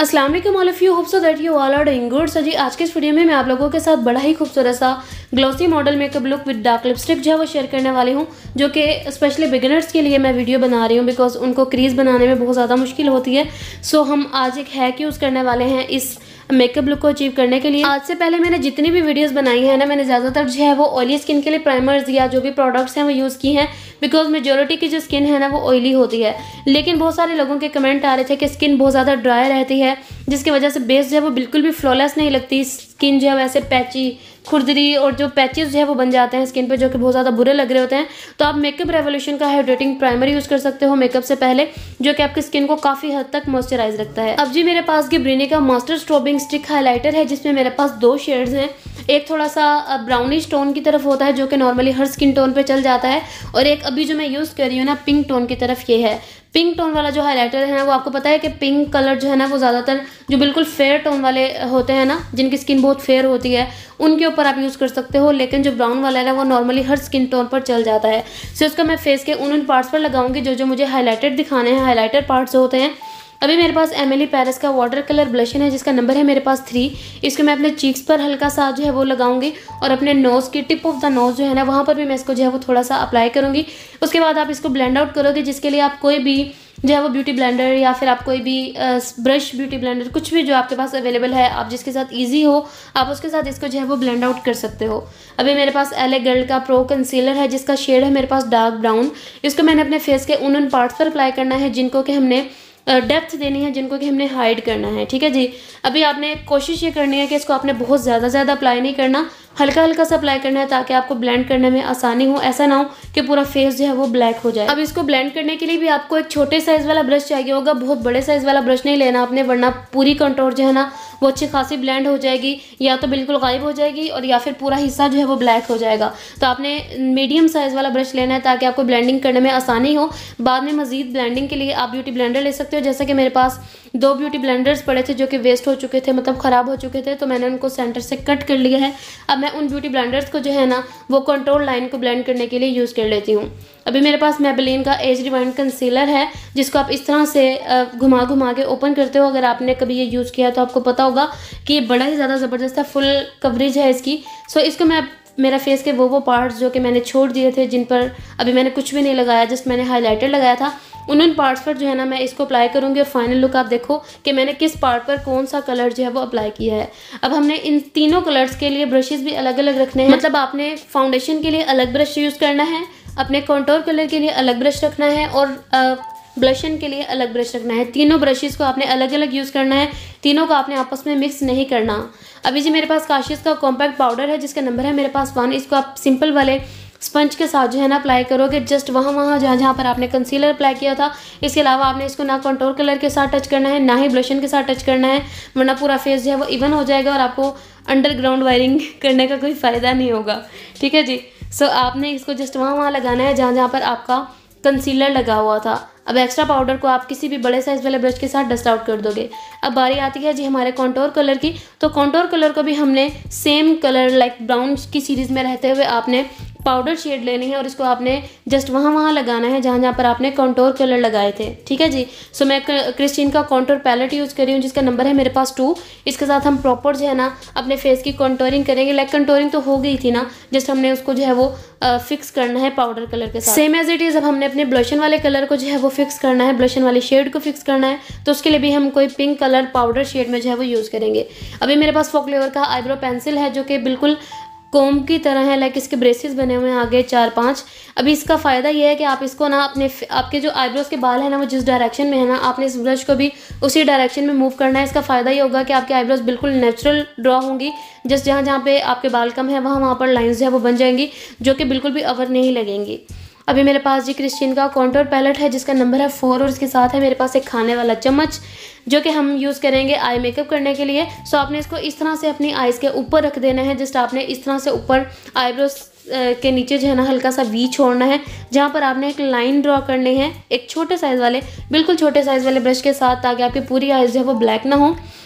अस्सलाम वालेकुम all of you, hope so that you all are doing good. So ji आज के इस वीडियो में मैं आप लोगों के साथ बड़ा ही खूबसूरत सा glossy model makeup look with dark lipstick जो है वो शेयर करने वाली हूँ, जो कि स्पेशली बिगिनर्स के लिए मैं वीडियो बना रही हूँ बिकॉज उनको क्रीज बनाने में बहुत ज़्यादा मुश्किल होती है। सो हम आज एक हैक यूज़ करने वाले हैं इस मेकअप लुक को अचीव करने के लिए। आज से पहले मैंने जितनी भी वीडियोस बनाई है ना, मैंने ज़्यादातर जो है वो ऑयली स्किन के लिए प्राइमर्स या जो भी प्रोडक्ट्स हैं वो यूज़ की हैं बिकॉज मेजोरिटी की जो स्किन है ना वो ऑयली होती है। लेकिन बहुत सारे लोगों के कमेंट आ रहे थे कि स्किन बहुत ज़्यादा ड्राई रहती है जिसकी वजह से बेस जो है वो बिल्कुल भी फ्लॉलेस नहीं लगती, स्किन जो है वैसे पैची खुरदरी और जो पैचेस जो है वो बन जाते हैं स्किन पे जो कि बहुत ज़्यादा बुरे लग रहे होते हैं। तो आप मेकअप रेवोल्यूशन का हाइड्रेटिंग प्राइमर यूज़ कर सकते हो मेकअप से पहले, जो कि आपकी स्किन को काफ़ी हद तक मॉइस्चराइज रखता है। अब जी मेरे पास गिब्रेनी का मास्टर स्ट्रोबिंग स्टिक हाइलाइटर है जिसमें मेरे पास दो शेड्स हैं। एक थोड़ा सा ब्राउनिश टोन की तरफ होता है जो कि नॉर्मली हर स्किन टोन पे चल जाता है, और एक अभी जो मैं यूज़ कर रही हूँ ना पिंक टोन की तरफ ये है। पिंक टोन वाला जो हाइलाइटर है ना वो आपको पता है कि पिंक कलर जो है ना वो ज़्यादातर जो बिल्कुल फेयर टोन वाले होते हैं ना, जिनकी स्किन बहुत फेयर होती है, उनके ऊपर आप यूज़ कर सकते हो। लेकिन जो ब्राउन वाला है ना वो नॉर्मली हर स्किन टोन पर चल जाता है। सो इसका मैं फेस के उन पार्ट्स पर लगाऊंगी जो जो मुझे हाईलाइटेड दिखाने हैं, हाईलाइटर पार्ट्स होते हैं। अभी मेरे पास एमिली पेरिस का वाटर कलर ब्लशन है जिसका नंबर है मेरे पास 3। इसको मैं अपने चीक्स पर हल्का सा जो है वो लगाऊंगी और अपने नोज़ की टिप ऑफ द नोज़ जो है ना वहाँ पर भी मैं इसको जो है वो थोड़ा सा अप्लाई करूँगी। उसके बाद आप इसको ब्लेंड आउट करोगे, जिसके लिए आप कोई भी जो है वो ब्यूटी ब्लेंडर या फिर आप कोई भी ब्रश ब्यूटी ब्लेंडर कुछ भी जो आपके पास अवेलेबल है, आप जिसके साथ ईजी हो आप उसके साथ इसको जो है वो ब्लेंड आउट कर सकते हो। अभी मेरे पास एले गर्ल का प्रो कंसीलर है जिसका शेड है मेरे पास डार्क ब्राउन। इसको मैंने अपने फेस के उन पार्ट्स पर अप्लाई करना है जिनको कि हमने डेप्थ देनी है, जिनको कि हमने हाइड करना है। ठीक है जी। अभी आपने कोशिश ये करनी है कि इसको आपने बहुत ज़्यादा अप्लाई नहीं करना, हल्का हल्का सा अप्लाई करना है ताकि आपको ब्लेंड करने में आसानी हो। ऐसा ना हो कि पूरा फेस जो है वो ब्लैक हो जाए। अब इसको ब्लेंड करने के लिए भी आपको एक छोटे साइज़ वाला ब्रश चाहिए होगा, बहुत बड़े साइज़ वाला ब्रश नहीं लेना आपने, वरना पूरी कंटोर जो है ना वो अच्छी खासी ब्लेंड हो जाएगी, या तो बिल्कुल गायब हो जाएगी और या फिर पूरा हिस्सा जो है वो ब्लैक हो जाएगा। तो आपने मीडियम साइज़ वाला ब्रश लेना है ताकि आपको ब्लेंडिंग करने में आसानी हो। बाद में मज़ीद ब्लेंडिंग के लिए आप ब्यूटी ब्लेंडर ले सकते हो, जैसे कि मेरे पास 2 ब्यूटी ब्लेंडर्स पड़े थे जो कि वेस्ट हो चुके थे, मतलब ख़राब हो चुके थे, तो मैंने उनको सेंटर से कट कर लिया है। अब मैं उन ब्यूटी ब्लेंडर्स को जो है ना वो कंट्रोल लाइन को ब्लेंड करने के लिए यूज़ कर लेती हूँ। अभी मेरे पास मैबेलिन का एज रिवाइंड कंसीलर है जिसको आप इस तरह से घुमा घुमा के ओपन करते हो। अगर आपने कभी ये यूज़ किया तो आपको पता होगा कि ये बड़ा ही ज़्यादा ज़बरदस्त है, फुल कवरेज है इसकी। सो इसको मैं मेरा फेस के वो पार्ट्स जो कि मैंने छोड़ दिए थे, जिन पर अभी मैंने कुछ भी नहीं लगाया, जस्ट मैंने हाइलाइटर लगाया था, उन पार्ट्स पर जो है ना मैं इसको अप्लाई करूँगी। और फाइनल लुक आप देखो कि मैंने किस पार्ट पर कौन सा कलर जो है वो अप्लाई किया है। अब हमने इन तीनों कलर्स के लिए ब्रशेस भी अलग अलग रखने हैं, मतलब आपने फाउंडेशन के लिए अलग ब्रश यूज़ करना है, अपने कंटूर कलर के लिए अलग ब्रश रखना है और ब्लशन के लिए अलग ब्रश रखना है। तीनों ब्रशेस को आपने अलग अलग यूज़ करना है, तीनों को आपने आपस में मिक्स नहीं करना। अभी जी मेरे पास काशिश का कॉम्पैक्ट पाउडर है जिसका नंबर है मेरे पास 1। इसको आप सिंपल वाले स्पंज के साथ जो है ना अप्लाई करोगे, जस्ट वहाँ जहाँ पर आपने कंसीलर अप्लाई किया था। इसके अलावा आपने इसको ना कंटूर कलर के साथ टच करना है ना ही ब्लशन के साथ टच करना है, वरना पूरा फेस जो है वो इवन हो जाएगा और आपको अंडरग्राउंड वायरिंग करने का कोई फ़ायदा नहीं होगा। ठीक है जी। सो आपने इसको जस्ट वहाँ लगाना है जहाँ पर आपका कंसीलर लगा हुआ था। अब एक्स्ट्रा पाउडर को आप किसी भी बड़े साइज़ वाले ब्रश के साथ डस्ट आउट कर दोगे। अब बारी आती है जी हमारे कॉन्टोर कलर की। तो कॉन्टोर कलर को भी हमने सेम कलर लाइक ब्राउन की सीरीज़ में रहते हुए आपने पाउडर शेड लेनी है और इसको आपने जस्ट वहाँ लगाना है जहाँ पर आपने कॉन्टोर कलर लगाए थे। ठीक है जी। सो मैं क्रिस्टीन का कॉन्टोर पैलेट यूज़ कर रही हूँ जिसका नंबर है मेरे पास 2। इसके साथ हम प्रॉपर जो है ना अपने फेस की कॉन्टोरिंग करेंगे। लाइक कंटोरिंग तो हो गई थी ना, जस्ट हमने उसको जो है वो फिक्स करना है पाउडर कलर के साथ, सेम एज इट इज़। अब हमने अपने ब्लशन वाले कलर को जो है वो फिक्स करना है, ब्लशन वाले शेड को फिक्स करना है, तो उसके लिए भी हम कोई पिंक कलर पाउडर शेड में जो है वो यूज़ करेंगे। अभी मेरे पास फोकलेवर का आईब्रो पेंसिल है जो कि बिल्कुल कोम की तरह है, लाइक इसके ब्रेसेस बने हुए हैं आगे 4-5। अभी इसका फ़ायदा ये है कि आप इसको ना आपके जो आईब्रोज के बाल है ना वो जिस डायरेक्शन में है ना, आपने इस ब्रश को भी उसी डायरेक्शन में मूव करना है। इसका फ़ायदा ये होगा कि आपके आईब्रोज बिल्कुल नेचुरल ड्रॉ होंगी, जस्ट जहाँ पे आपके बाल कम है वहाँ पर लाइन्स जो है वो बन जाएंगी जो कि बिल्कुल भी अवर नहीं लगेंगी। अभी मेरे पास जी क्रिस्टीन का कॉन्टोर पैलेट है जिसका नंबर है 4 और इसके साथ है मेरे पास एक खाने वाला चम्मच जो कि हम यूज़ करेंगे आई मेकअप करने के लिए। सो आपने इसको इस तरह से अपनी आईज़ के ऊपर रख देना है, जस्ट आपने इस तरह से ऊपर आईब्रोज के नीचे जो है ना हल्का सा वी छोड़ना है जहाँ पर आपने एक लाइन ड्रॉ करनी है एक छोटे साइज़ वाले, बिल्कुल छोटे साइज़ वाले ब्रश के साथ, ताकि आपकी पूरी आईज़ जो है वो ब्लैक ना हो।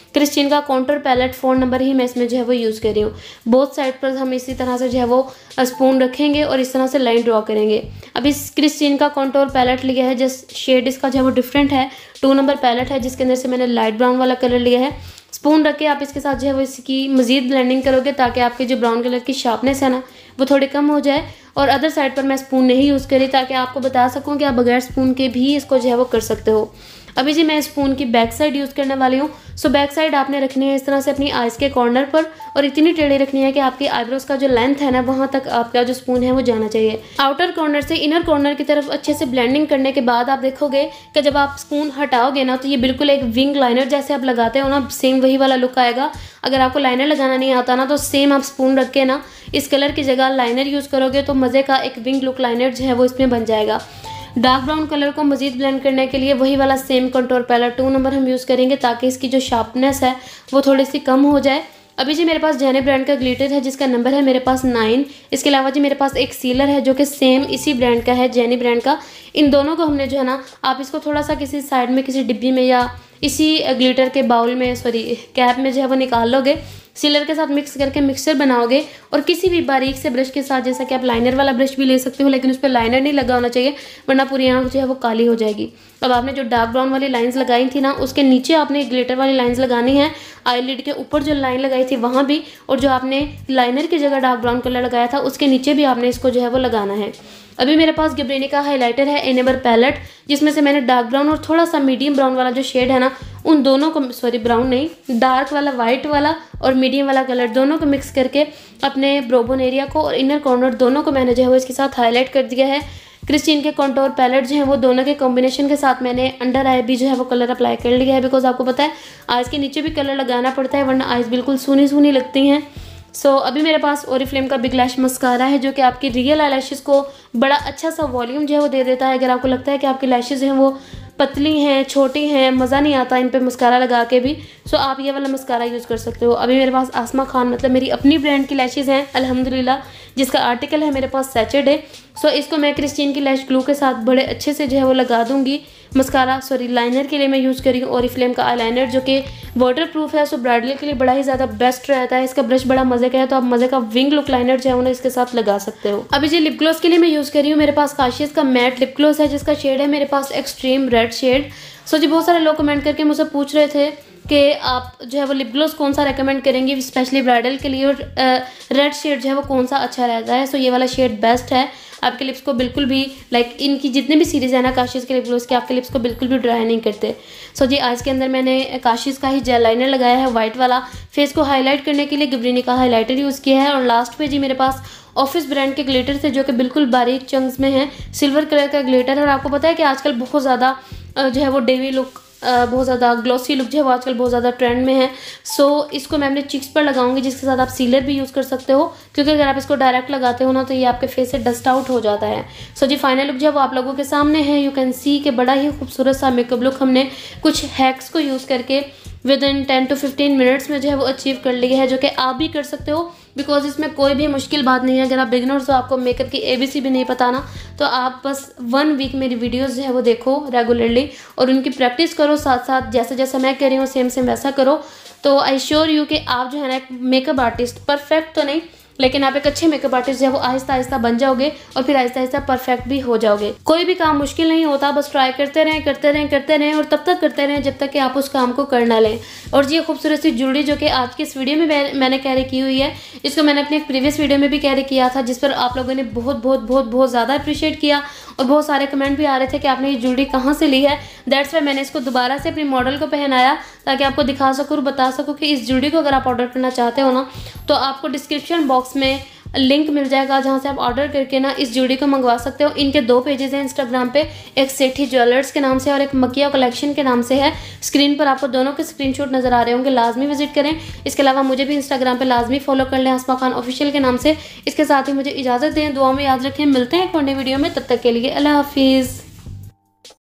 क्रिस्टीन का कॉन्टूर पैलेट 4 नंबर ही मैं इसमें जो है वो यूज़ कर रही हूँ। बोथ साइड पर हम इसी तरह से जो है वो स्पून रखेंगे और इस तरह से लाइन ड्रॉ करेंगे। अब इस क्रिस्टीन का कॉन्टूर पैलेट लिया है, जस्ट शेड इसका जो है वो डिफरेंट है। 2 नंबर पैलेट है जिसके अंदर से मैंने लाइट ब्राउन वाला कलर लिया है। स्पून रख के आप इसके साथ जो है वो इसकी मज़ीद ब्लेंडिंग करोगे ताकि आपके जो ब्राउन कलर की शार्पनेस है ना वो थोड़ी कम हो जाए। और अदर साइड पर मैं स्पून नहीं यूज़ करी ताकि आपको बता सकूं कि आप बगैर स्पून के भी इसको जो है वो कर सकते हो। अभी जी मैं स्पून की बैक साइड यूज़ करने वाली हूँ। सो बैक साइड आपने रखनी है इस तरह से अपनी आइज़ के कॉर्नर पर और इतनी टेढ़ी रखनी है कि आपकी आईब्रोज का जो लेंथ है ना वहाँ तक आपका जो स्पून है वो जाना चाहिए। आउटर कॉर्नर से इनर कॉर्नर की तरफ अच्छे से ब्लेंडिंग करने के बाद आप देखोगे कि जब आप स्पून हटाओगे ना तो ये बिल्कुल एक विंग लाइनर जैसे आप लगाते हो ना, सेम वही वाला लुक आएगा। अगर आपको लाइनर लगाना नहीं आता ना तो सेम आप स्पून रख के ना इस कलर की जगह लाइनर यूज़ करोगे तो मज़े का एक विंग लुक लाइनर जो है वो इसमें बन जाएगा। डार्क ब्राउन कलर को मज़ीद ब्लेंड करने के लिए वही वाला सेम कंटूर पैलेट 2 नंबर हम यूज़ करेंगे ताकि इसकी जो शार्पनेस है वो थोड़ी सी कम हो जाए। अभी जी मेरे पास जेनी ब्रांड का ग्लिटर है जिसका नंबर है मेरे पास 9। इसके अलावा जी मेरे पास एक सीलर है जो कि सेम इसी ब्रांड का है, जेनी ब्रांड का। इन दोनों को हमने जो है ना, आप इसको थोड़ा सा किसी साइड में किसी डिब्बी में या इसी ग्लिटर के बाउल में कैप में जो है वो निकाल लोगे, सीलर के साथ मिक्स करके मिक्सचर बनाओगे और किसी भी बारीक से ब्रश के साथ, जैसा कि आप लाइनर वाला ब्रश भी ले सकते हो लेकिन उस पर लाइनर नहीं लगा होना चाहिए वरना पूरी आंख जो है वो काली हो जाएगी। अब आपने जो डार्क ब्राउन वाली लाइंस लगाई थी ना उसके नीचे आपने ग्लिटर वाली लाइंस लगानी है। आईलिड के ऊपर जो लाइन लगाई थी वहाँ भी, और जो आपने लाइनर की जगह डार्क ब्राउन कलर लगाया था उसके नीचे भी आपने इसको जो है वो लगाना है। अभी मेरे पास गिब्रेनी का हाइलाइटर है एनेबर पैलेट, जिसमें से मैंने डार्क ब्राउन और थोड़ा सा मीडियम ब्राउन वाला जो शेड है ना उन दोनों को, ब्राउन नहीं, डार्क वाला वाइट वाला और मीडियम वाला कलर दोनों को मिक्स करके अपने ब्रोबोन एरिया को और इनर कॉर्नर दोनों को मैंने जो है वो इसके साथ हाईलाइट कर दिया है। क्रिस्टीन के कॉन्टूर पैलेट जो है वो दोनों के कॉम्बिनेशन के साथ मैंने अंडर आई भी जो है वो कलर अप्लाई कर लिया है, बिकॉज आपको पता है आइज़ के नीचे भी कलर लगाना पड़ता है वरना आइज़ बिल्कुल सूनी सूनी लगती हैं। सो अभी मेरे पास ओरिफ्लेम का बिग लैश मस्कारा है जो कि आपकी रियल आई लैशेज़ को बड़ा अच्छा सा वॉल्यूम जो है वो दे देता है। अगर आपको लगता है कि आपकी लैशेज़ हैं वो पतली हैं, छोटी हैं, मज़ा नहीं आता इन पे मस्कारा लगा के भी, सो आप ये वाला मस्कारा यूज़ कर सकते हो। अभी मेरे पास आसमा खान मतलब मेरी अपनी ब्रांड की लैशेज़ हैं अल्हम्दुलिल्लाह, जिसका आर्टिकल है मेरे पास सैचेड है। सो इसको मैं क्रिस्टीन की लैश ग्लू के साथ बड़े अच्छे से जो है वो लगा दूंगी। मस्कारा लाइनर के लिए मैं यूज़ करी हूँ ओरिफ्लेम का आई लाइनर जो कि वाटर प्रूफ है, सो ब्राइडल के लिए बड़ा ही ज़्यादा बेस्ट रहता है। इसका ब्रश बड़ा मज़े का है तो आप मज़े का विंग लुक लाइनर जो है उन्हें इसके साथ लगा सकते हो। अभी जो लिप ग्लॉस के लिए मैं यूज़ करी हूँ, मेरे पास काशियस का मैट लिप ग्लॉस है जिसका शेड है मेरे पास extreme red shade. So ji बहुत सारे लोग कमेंट करके मुझसे पूछ रहे थे कि आप जो है वो लिप ग्लॉस कौन सा रेकमेंड करेंगे स्पेशली ब्राइडल के लिए, और रेड शेड जो है वो कौन सा अच्छा रहता है। सो ये वाला शेड बेस्ट है, आपके लिप्स को बिल्कुल भी इनकी जितने भी सीरीज़ है ना काशिश के लिप ग्लॉस के, आपके लिप्स को बिल्कुल भी ड्राई नहीं करते। सो जी आज के अंदर मैंने काशिश का ही जेल लाइनर लगाया है वाइट वाला। फेस को हाईलाइट करने के लिए गिब्रेनी का हाईलाइटर यूज़ किया है और लास्ट पे जी मेरे पास ऑफिस ब्रांड के ग्लिटर थे जो कि बिल्कुल बारीक चंक्स में है, सिल्वर कलर का ग्लिटर है। और आपको पता है कि आजकल बहुत ज़्यादा जो है वो डेवी लुक, बहुत ज़्यादा ग्लॉसी लुक जो है वो आजकल बहुत ज़्यादा ट्रेंड में है। सो इसको मैं अपने चिक्स पर लगाऊंगी जिसके साथ आप सीलर भी यूज़ कर सकते हो, क्योंकि अगर आप इसको डायरेक्ट लगाते हो ना तो ये आपके फेस से डस्ट आउट हो जाता है। सो जी फाइनल लुक जो है वो आप लोगों के सामने है। यू कैन सी कि बड़ा ही खूबसूरत सा मेकअप लुक हमने कुछ हैक्स को यूज़ करके विद इन 10 to 15 मिनट्स में जो है वो अचीव कर लिया है, जो कि आप भी कर सकते हो बिकॉज इसमें कोई भी मुश्किल बात नहीं है। अगर आप बिगिनर्स हो, आपको मेकअप की ABC भी नहीं पता ना, तो आप बस 1 वीक मेरी वीडियोस जो है वो देखो रेगुलरली और उनकी प्रैक्टिस करो, साथ साथ जैसे जैसे मैं कह रही हूँ सेम सेम वैसा करो। तो आई श्योर यू कि आप जो है ना एक मेकअप आर्टिस्ट, परफेक्ट तो नहीं लेकिन आप एक अच्छे मेकअप आर्टिस्ट जो है वो आहिस्ता आहिस्ता बन जाओगे और फिर आहिस्ता आहिस्ता परफेक्ट भी हो जाओगे। कोई भी काम मुश्किल नहीं होता, बस ट्राई करते रहें करते रहें करते रहें और तब तक करते रहें जब तक कि आप उस काम को कर ना लें। और ये खूबसूरत सी ज्वेलरी जो कि आज की इस वीडियो में मैंने कैरी की हुई है, इसको मैंने अपने एक प्रीवियस वीडियो में भी कैरी किया था जिस पर आप लोगों ने बहुत बहुत बहुत बहुत ज़्यादा अप्रिशिएट किया और बहुत सारे कमेंट भी आ रहे थे कि आपने ये ज्वेलरी कहाँ से ली है। दैट्स वाई मैंने इसको दोबारा से अपने मॉडल को पहनाया ताकि आपको दिखा सकूँ और बता सकूँ कि इस ज्वेलरी को अगर आप ऑर्डर करना चाहते हो ना तो आपको डिस्क्रिप्शन बॉक्स में लिंक मिल जाएगा जहाँ से आप ऑर्डर करके ना इस ज्वेलरी को मंगवा सकते हो। इनके 2 पेजेस हैं इंस्टाग्राम पे, एक सेठी ज्वेलर्स के नाम से और एक मकिया कलेक्शन के नाम से है। स्क्रीन पर आपको दोनों के स्क्रीनशॉट नजर आ रहे होंगे, लाजमी विजिट करें। इसके अलावा मुझे भी इंस्टाग्राम पे लाजमी फॉलो कर लें, आसमा खान ऑफिशियल के नाम से। इसके साथ ही मुझे इजाज़त दें, दुआ में याद रखें, मिलते हैं एक नई वीडियो में, तब तक के लिए अल्लाह हाफिज़।